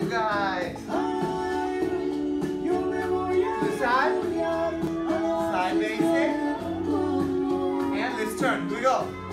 guys. To the side. Side basic. And let's turn. Here we go.